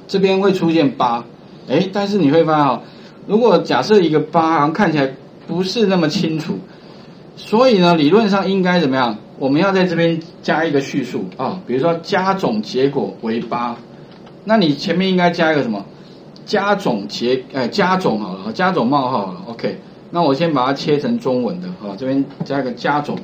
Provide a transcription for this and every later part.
这边会出现8，但是你会发现如果假设一个8好像看起来不是那么清楚，所以呢，理论上应该怎么样？我们要在这边加一个叙述比如说加总结果为8，那你前面应该加一个什么？加总加总好了，加总冒号好了 ，OK。那我先把它切成中文的这边加一个加总。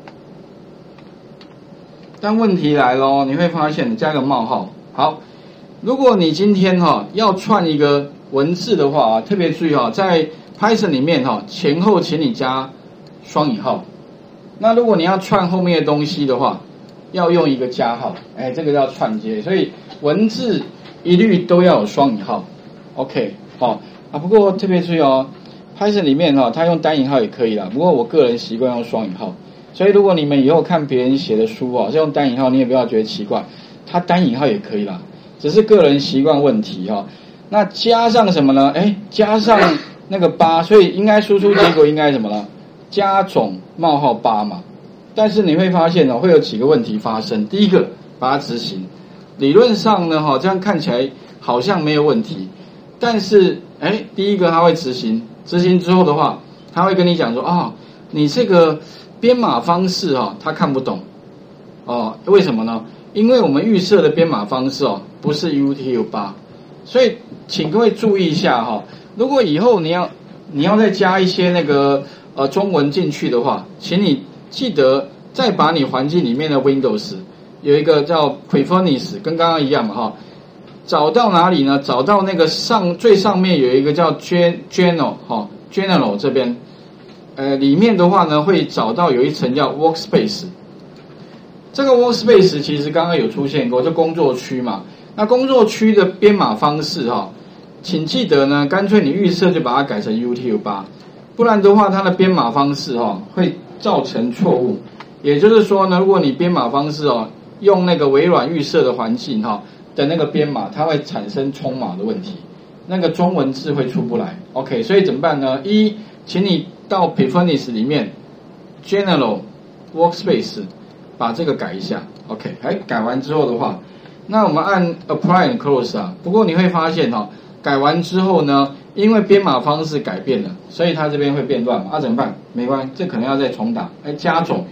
但问题来咯，你会发现加一个冒号。好，如果你今天要串一个文字的话特别注意在 Python 里面前后请你加双引号。那如果你要串后面的东西的话，要用一个加号，这个叫串接，所以文字一律都要有双引号 ，OK， 不过特别注意Python 里面它用单引号也可以啦，不过我个人习惯用双引号，所以如果你们以后看别人写的书是用单引号，你也不要觉得奇怪，它单引号也可以啦，只是个人习惯问题那加上什么呢？加上那个8，所以应该输出结果应该什么呢？加总冒号8嘛。但是你会发现会有几个问题发生。第一个，把它执行，理论上呢这样看起来好像没有问题，但是第一个它会执行之后的话，它会跟你讲说你这个编码方式它看不懂为什么呢？因为我们预设的编码方式不是 UTF-8，所以请各位注意一下如果以后你要再加一些那个中文进去的话，请你记得再把你环境里面的 Windows 有一个叫 Preferences， 跟刚刚一样嘛找到哪里呢？找到那个最上面有一个叫 General General 这边，里面的话呢会找到有一层叫 Workspace。这个 Workspace 其实刚刚有出现过，就工作区嘛。那工作区的编码方式请记得呢，干脆你预设就把它改成 UTF-8，不然的话它的编码方式会造成错误。也就是说呢，如果你编码方式用那个微软预设的环境的那个编码，它会产生冲码的问题，那个中文字会出不来。OK， 所以怎么办呢？请你到 Preferences 里面 General Workspace 把这个改一下。OK， 改完之后的话，那我们按 Apply and Close 不过你会发现改完之后呢，因为编码方式改变了，所以它这边会变乱嘛。怎么办？没关系，这可能要再重打。加总。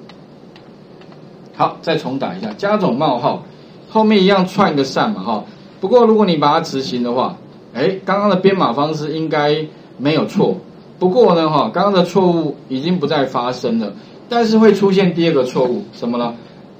好，再重打一下，加总冒号，后面一样串一个扇嘛不过如果你把它执行的话，刚刚的编码方式应该没有错。不过呢刚刚的错误已经不再发生了，但是会出现第二个错误，什么呢？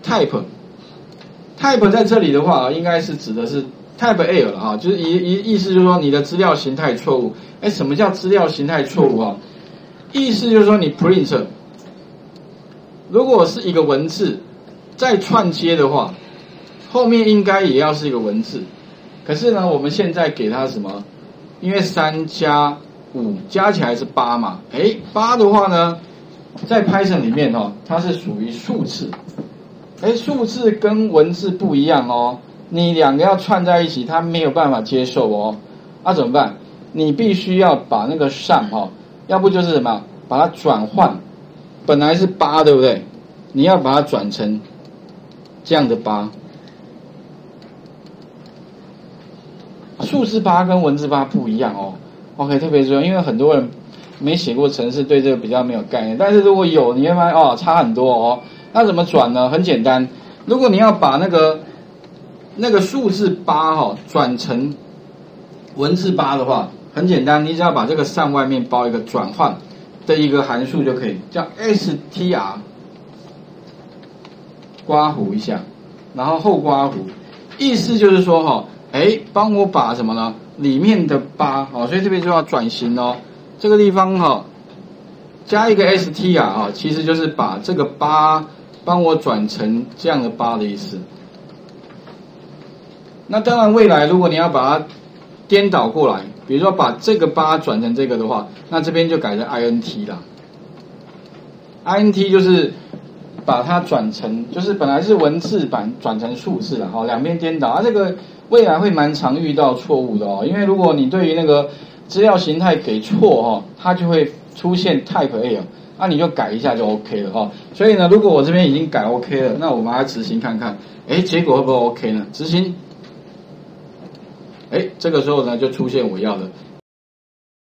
Type 在这里的话应该是指的是 Type Error 了就是意思就是说你的资料形态错误。什么叫资料形态错误意思就是说你 print 如果是一个文字再串接的话，后面应该也要是一个文字，可是呢我们现在给它什么？因为3加5加起来是8嘛，8的话呢在 Python 里面它是属于数字。数字跟文字不一样你两个要串在一起，它没有办法接受怎么办？你必须要把那个sum要不就是什么，把它转换，本来是8对不对？你要把它转成这样的8。数字8跟文字8不一样OK， 特别注意，因为很多人没写过程式，对这个比较没有概念。但是如果有，你会发现差很多那怎么转呢？很简单，如果你要把那个数字8转成文字8的话，很简单，你只要把这个sum外面包一个转换的一个函数就可以，叫 str 刮弧一下，然后后刮弧，意思就是说帮我把什么呢？里面的8所以这边就要转型这个地方加一个 str 其实就是把这个8帮我转成这样的8的意思。那当然未来如果你要把它颠倒过来，比如说把这个8转成这个的话，那这边就改成 int 啦。int 就是把它转成，就是本来是文字版转成数字啦两边颠倒这个未来会蛮常遇到错误的因为如果你对于那个资料形态给错它就会出现 type error， 那你就改一下就 OK 了所以呢，如果我这边已经改 OK 了，那我们来执行看看，结果会不会 OK 呢？执行， 这个时候呢就出现我要的